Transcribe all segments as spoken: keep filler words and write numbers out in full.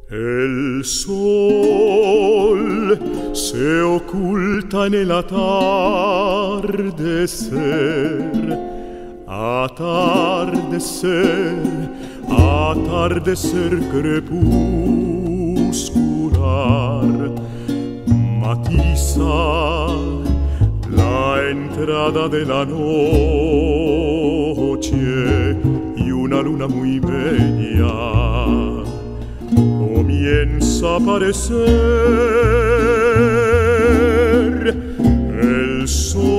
El sol se oculta en el atardecer, atardecer, atardecer crepuscular. Matiza la entrada de la noche y una luna muy bella comienza a aparecer. El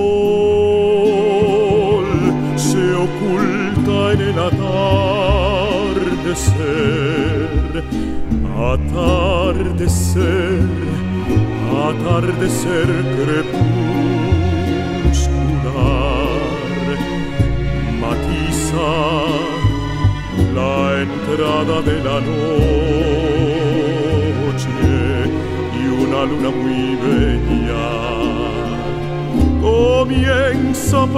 sol se oculta en el atardecer, atardecer, atardecer crepuscular. Matiza la entrada de la noche y una luna muy bella comienza a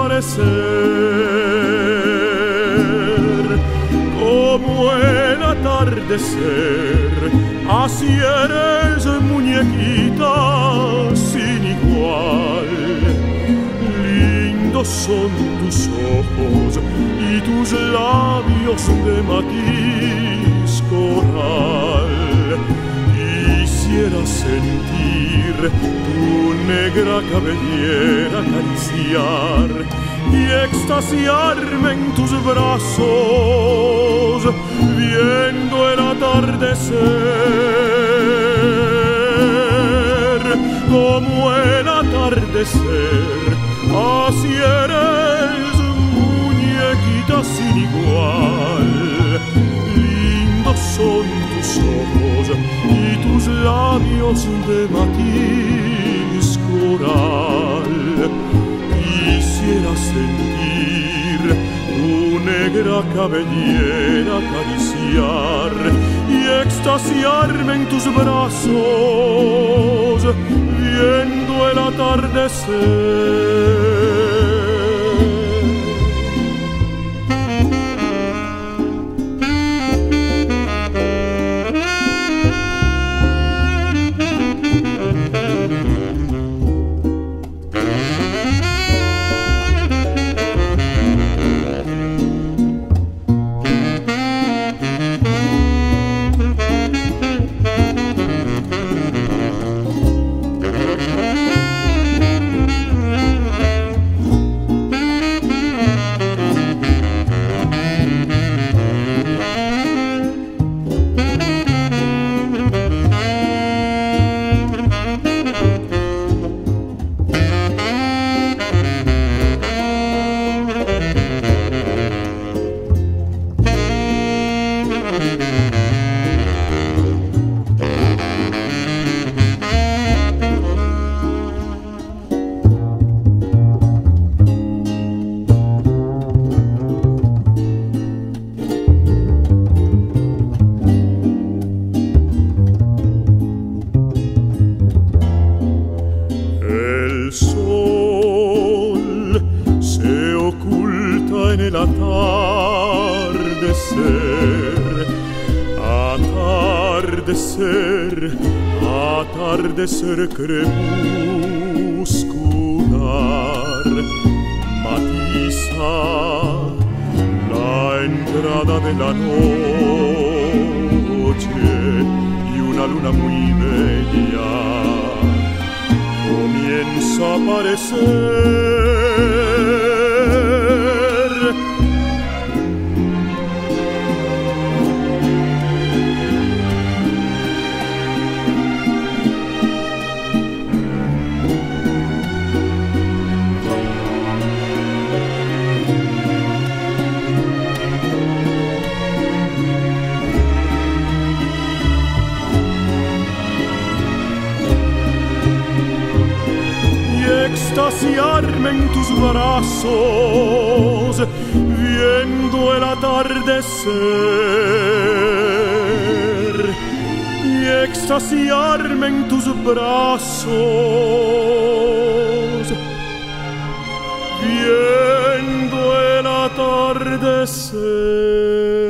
aparecer. Como el atardecer, así eres, muñequita sin igual. Lindos son tus ojos y tus labios de matiz coral. Quisiera sentir tu negra cabellera acariciar y extasiarme en tus brazos, viendo el atardecer. Como el atardecer, así eres, muñequita sin igual. Lindos son tus ojos y tus labios de matiz coral. Quisiera sentir tu negra cabellera acariciar y extasiarme en tus brazos, viendo el atardecer. El sol se oculta en el atardecer, atardecer, atardecer crepuscular. Matiza la entrada de la noche y una luna muy bella comienza a aparecer. Extasiarme en tus brazos, viendo el atardecer. Y extasiarme en tus brazos, viendo el atardecer.